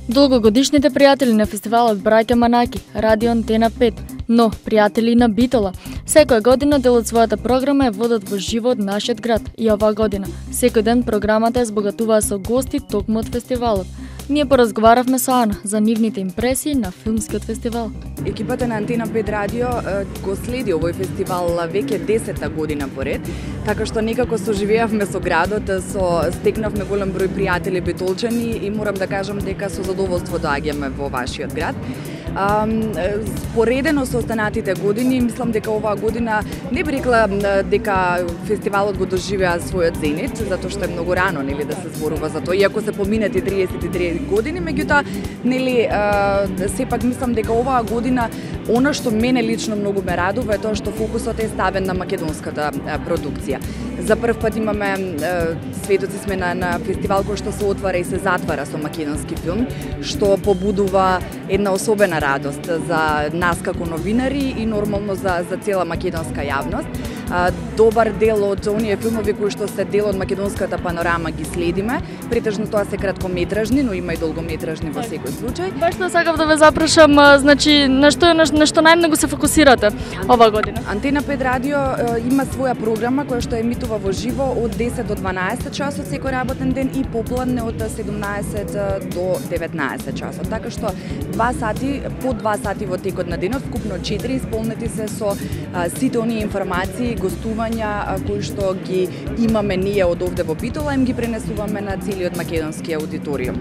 Долгогодишните пријатели на фестивалот Браќа Манаки, Радио Антена 5, но пријатели на Битола, секоја година дел од својата програма ја водат во живо од нашиот град и оваа година. Секој ден програмата ја збогатуваа со гости токму од фестивалот. Ние поразговаравме со Ана за нивните импресии на филмскиот фестивал. Екипата на Антена 5 радио го следи овој фестивал веќе 10-та година поред, така што некако соживеавме со градот, стекнавме голем број пријатели битолчани и морам да кажам дека со задоволство доаѓаме во вашиот град. Споредено со останатите години, мислам дека оваа година не би рекла дека фестивалот го доживеа својот зенит, затоа што е многу рано, нели, да се зборува за тоа, иако се поминати 33 години, меѓутоа, нели, сепак мислам дека оваа година она што мене лично многу ме радува е тоа што фокусот е ставен на македонската продукција. За прв пат имаме, сведоци сме на фестивал кој што се отвара и се затвара со македонски филм, што побудува една особена радост за нас како новинари и нормално за цела македонска јавност. Добар дел од оние филмови кои што се дел од македонската панорама ги следиме. Претежно тоа се краткометражни, но има и долгометражни во секој случај. Баш тоа сакав да ве запрашам, значи на што најмногу се фокусирате оваа година? Антена 5 радио има своја програма која што емитува во живо од 10 до 12 часот секој работен ден и попладне од 17 до 19 часот. Така што 2 сати, по 2 сати во текот на денот, вкупно 4 исполнети се со сите оние информации, гостувања кои што ги имаме ние од овде во Битола, им ги пренесуваме на целиот македонски аудиториум.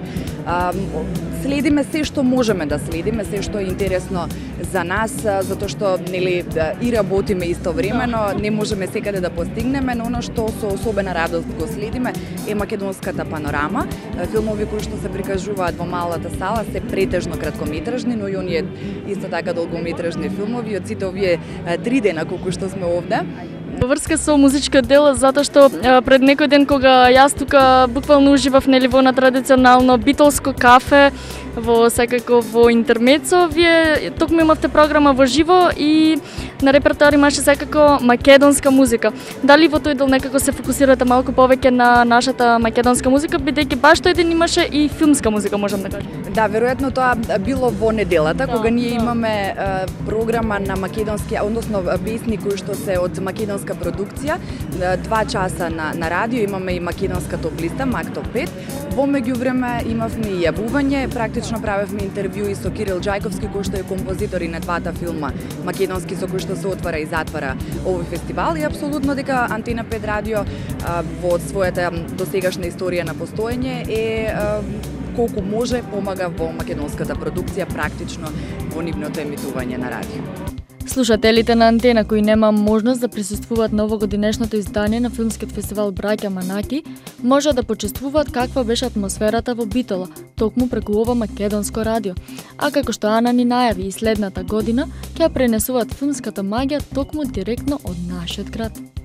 Следиме се што можеме да следиме, се што е интересно за нас, затоа што нели и работиме истовремено, не можеме секаде да постигнеме, но оно што со особена радост го следиме е македонската панорама. Филмови кои што се прикажуваат во малата сала се претежно краткометражни, но и оние исто така долгометражни филмови од сите овие 3 дена колку што сме овде. Во врска со музичкиот дел, затоа што пред некој ден кога јас тука буквално уживав нели во на традиционално битолско кафе, секако во интермецо, вие токму имавте програма во живо и на репертоар имаше секако македонска музика. Дали во тој дел некако се фокусирате малку повеќе на нашата македонска музика, бидејќи баш тој ден имаше и филмска музика, можам да кажам? Да, веројатно тоа било во неделата, кога ние имаме програма на македонски, односно песни кои што се од македонска продукција, 2 часа на радио, имаме и македонска топ-листа, Мак Топ 5. Во меѓувреме имавме и јавување, практично правевме интервјуи со Кирил Џајковски, кој што е композитор и на двата филма македонски со кои што се отвара и затвара овој фестивал, и апсолутно дека Антена 5 радио во својата досегашна историја на постоење е колку може помага во македонската продукција, практично во нивното емитување на радио. Слушателите на Антена кои нема можност да присуствуваат на овогодинешното издание на филмскиот фестивал Браќа Манаки, може да почувствуваат каква беше атмосферата во Битола, токму преку ова македонско радио. А како што Ана ни најави и следната година, ќе ја пренесуваат филмската магија токму директно од нашиот град.